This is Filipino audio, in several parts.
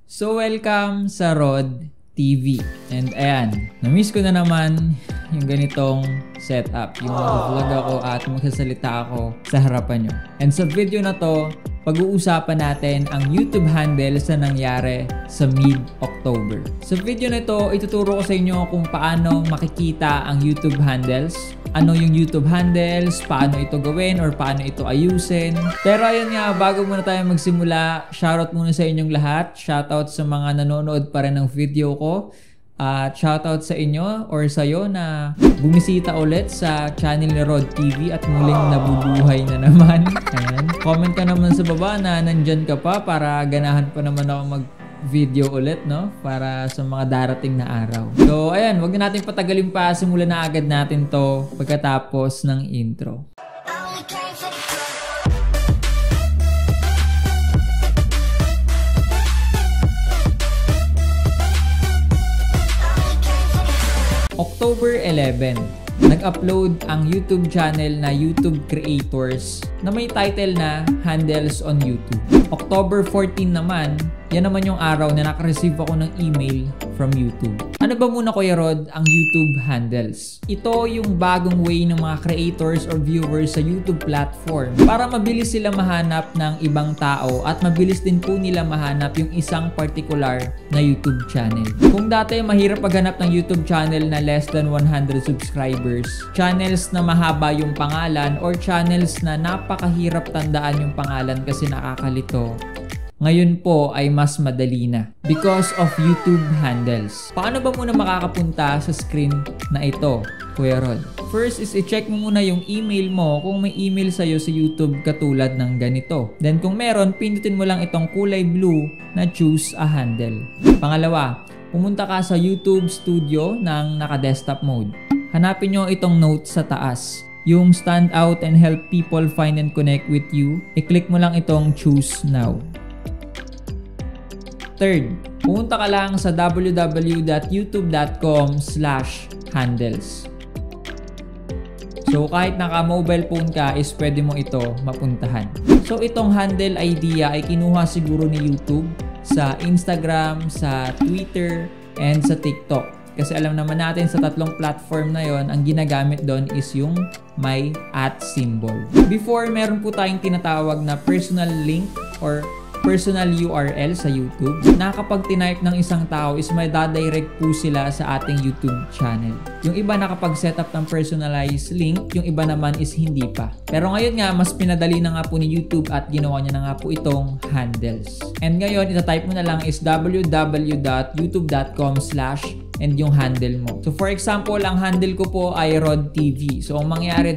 So welcome sa Rod TV. And ayan, na-miss ko na naman yung ganitong setup. Yung mag-vlog ako at magsasalita ako sa harapan nyo. And sa video na to, pag-uusapan natin ang YouTube handles na nangyari sa mid-October. Sa video na ito, ituturo ko sa inyo kung paano makikita ang YouTube handles. Ano yung YouTube handles, paano ito gawin or paano ito ayusin. Pero ayun nga, bago muna tayo magsimula, shoutout muna sa inyong lahat. Shoutout sa mga nanonood pa rin ng video ko. At shoutout sa inyo or sa'yo na bumisita ulit sa channel ni Rod TV at muling nabubuhay na naman. Ayan. Comment ka naman sa baba na nandyan ka pa para ganahan pa naman ako mag-video ulit, no? Para sa mga darating na araw. So, ayan. Huwag na natin patagalin pa. Simulan na agad natin to pagkatapos ng intro. October 11, nag-upload ang YouTube channel na YouTube Creators na may title na Handles on YouTube. October 14 naman, yan naman yung araw na nakareceive ako ng email from YouTube. Ano ba muna, Kuya Rod, ang YouTube handles? Ito yung bagong way ng mga creators or viewers sa YouTube platform para mabilis sila mahanap ng ibang tao at mabilis din po nila mahanap yung isang particular na YouTube channel. Kung dati mahirap maghanap ng YouTube channel na less than 100 subscribers, channels na mahaba yung pangalan or channels na napakahirap tandaan yung pangalan kasi nakakalito, ngayon po ay mas madali na because of YouTube handles. Paano ba muna makakapunta sa screen na ito, Kuya Rod? First is i-check mo muna yung email mo kung may email sa'yo sa YouTube katulad ng ganito. Then kung meron, pindutin mo lang itong kulay blue na choose a handle. Pangalawa, pumunta ka sa YouTube Studio ng naka-desktop mode. Hanapin nyo itong note sa taas. Yung stand out and help people find and connect with you. I-click mo lang itong choose now. Third, pumunta ka lang sa www.youtube.com/handles. So kahit naka-mobile phone ka is pwede mo ito mapuntahan. So itong handle idea ay kinuha siguro ni YouTube sa Instagram, sa Twitter, and sa TikTok. Kasi alam naman natin sa tatlong platform na yon, ang ginagamit doon is yung may @ symbol. Before, meron po tayong tinatawag na personal link or personal URL sa YouTube na kapag tinype ng isang tao is may dadirect po sila sa ating YouTube channel. Yung iba nakapag-setup ng personalized link, yung iba naman is hindi pa. Pero ngayon nga, mas pinadali na nga po ni YouTube at ginawa niya na nga po itong handles. And ngayon, itatype mo na lang is www.youtube.com/ and yung handle mo. So for example, ang handle ko po ay Rod TV. So ang mangyayari,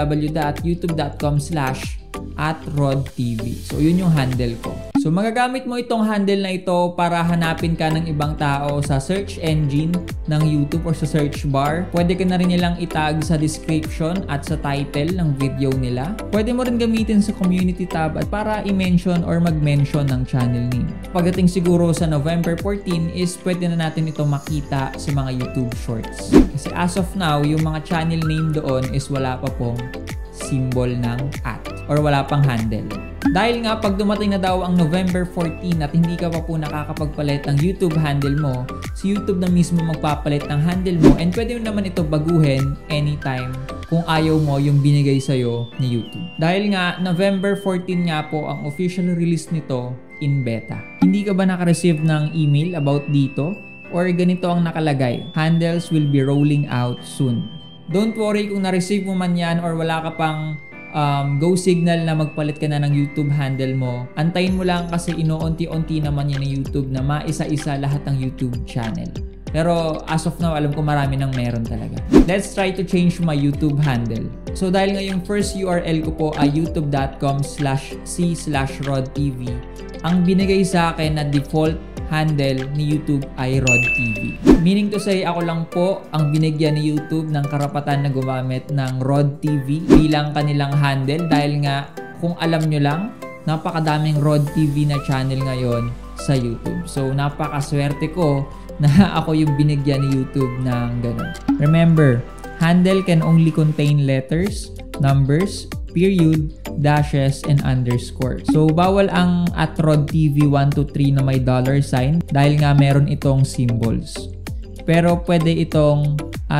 www.youtube.com/@RodTV. So yun yung handle ko. So magagamit mo itong handle na ito para hanapin ka ng ibang tao sa search engine ng YouTube or sa search bar. Pwede ka na rin nilang itag sa description at sa title ng video nila. Pwede mo rin gamitin sa community tab at para i-mention or mag-mention ng channel name. Pagdating siguro sa November 14 is pwede na natin ito makita sa mga YouTube shorts. Kasi as of now, yung mga channel name doon is wala pa pong symbol ng @ or wala pang handle. Dahil nga pag dumating na daw ang November 14 at hindi ka pa po nakakapagpalit ng YouTube handle mo, si YouTube na mismo magpapalit ng handle mo and pwede mo naman ito baguhin anytime kung ayaw mo yung binigay sa'yo ni YouTube. Dahil nga November 14 nga po ang official release nito in beta. Hindi ka ba naka-receive ng email about dito? Or ganito ang nakalagay, handles will be rolling out soon. Don't worry kung na-receive mo man yan or wala ka pang go signal na magpalit ka na ng YouTube handle mo. Antayin mo lang kasi inoonti-onti naman yan ng YouTube na maisa-isa lahat ng YouTube channel. Pero as of now, alam ko marami nang meron talaga. Let's try to change my YouTube handle. So dahil nga yung first URL ko po ay youtube.com/c/RodTV, ang binigay sa akin na default handle ni YouTube ay Rod TV. Meaning to say, ako lang po ang binigyan ni YouTube ng karapatan na gumamit ng Rod TV bilang kanilang handle dahil nga, kung alam nyo lang, napakadaming Rod TV na channel ngayon sa YouTube. So, napakaswerte ko na ako yung binigyan ni YouTube ng ganun. Remember, handle can only contain letters, numbers, period, dashes, and underscore. So, bawal ang @rodtv123 na may $sign dahil nga meron itong symbols. Pero pwede itong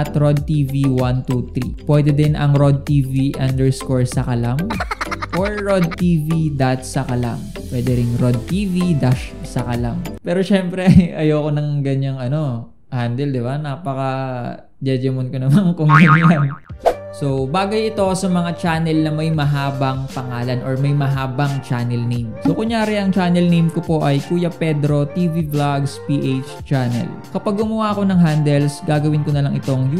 @rodtv123. Pwede din ang rodtv_sakalam or rodtv.sakalam. Pwede ring rodtv-sakalam. Pero syempre, ayoko ng ganyang handle, di ba? Napaka-jejemon ko naman kung ganyan. So, bagay ito sa mga channel na may mahabang pangalan or may mahabang channel name. So, kunyari ang channel name ko po ay Kuya Pedro TV Vlogs PH Channel. Kapag gumawa ako ng handles, gagawin ko na lang itong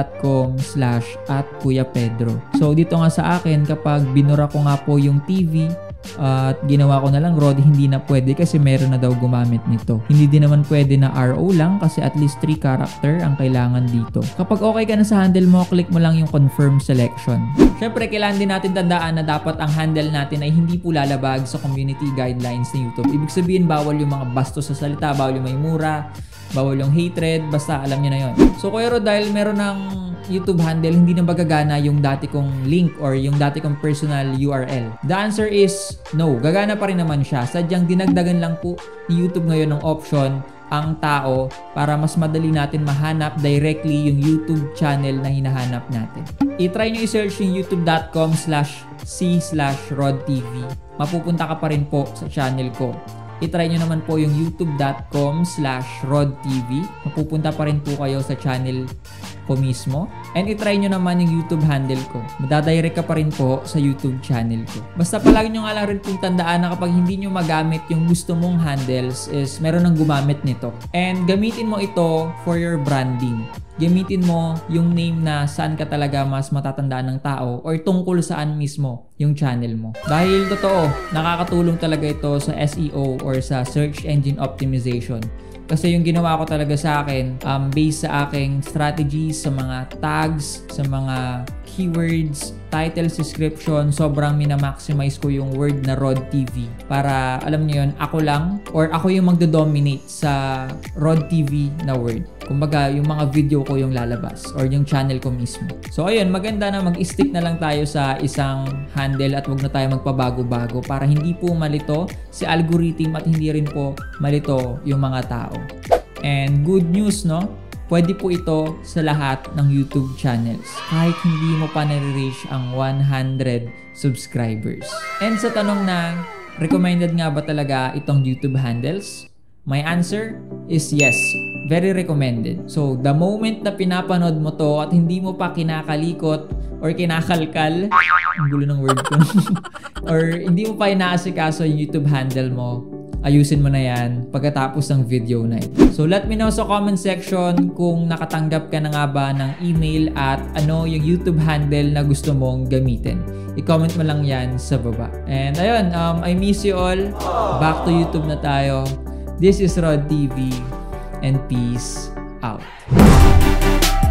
youtube.com/@kuyapedro. So, dito nga sa akin, kapag binura ko nga po yung TV, at ginawa ko na lang Rod, hindi na pwede kasi meron na daw gumamit nito. Hindi din naman pwede na RO lang kasi at least 3 character ang kailangan dito. Kapag okay ka na sa handle mo, click mo lang yung confirm selection. Syempre, kailangan din natin tandaan na dapat ang handle natin ay hindi po lalabag sa community guidelines ng YouTube. Ibig sabihin, bawal yung mga bastos sa salita, bawal yung may mura, bawal yung hatred, basta alam nyo na yon. So, Kuya Rod, dahil meron ng YouTube handle, hindi na magagana yung dati kong link or yung dati kong personal URL. The answer is no. Gagana pa rin naman siya. Sadyang dinagdagan lang po ni YouTube ngayon ng option ang tao para mas madali natin mahanap directly yung YouTube channel na hinahanap natin. I-try nyo i-search yung youtube.com/c/rodtv. Mapupunta ka pa rin po sa channel ko. I-try nyo naman po yung youtube.com/rodtv. Mapupunta pa rin po kayo sa channel ko mismo. And i-try nyo naman yung YouTube handle ko. Madadirect ka pa rin po sa YouTube channel ko. Basta palagi nyo nga lang rin pong tandaan na kapag hindi nyo magamit yung gusto mong handles is meron nang gumamit nito. And gamitin mo ito for your branding. Gamitin mo yung name na saan ka talaga mas matatandaan ng tao or tungkol saan mismo yung channel mo. Dahil totoo, nakakatulong talaga ito sa SEO or sa search engine optimization. Kasi yung ginawa ko talaga sa akin, based sa aking strategies, sa mga tags, sa mga keywords, titles, description, sobrang minamaximize ko yung word na Rod TV. Para, alam niyo yun, ako lang or ako yung magdo-dominate sa Rod TV na word. Kumbaga, yung mga video ko yung lalabas or yung channel ko mismo. So, ayun, maganda na mag-stick na lang tayo sa isang handle at wag na tayo magpabago-bago para hindi po malito si algorithm at hindi rin po malito yung mga tao. And good news, no? Pwede po ito sa lahat ng YouTube channels kahit hindi mo pa nare-reach ang 100 subscribers. And sa tanong na, recommended nga ba talaga itong YouTube handles? My answer is yes. Very recommended. So, the moment na pinapanood mo to at hindi mo pa kinakalikot or kinakalkal, ang gulo ng word ko, or hindi mo pa inaasikaso yung YouTube handle mo, ayusin mo na yan pagkatapos ng video na ito. So, let me know sa comment section kung nakatanggap ka na nga ba ng email at ano yung YouTube handle na gusto mong gamitin. I-comment mo lang yan sa baba. And ayun, I miss you all. Back to YouTube na tayo. This is Rod TV and peace out.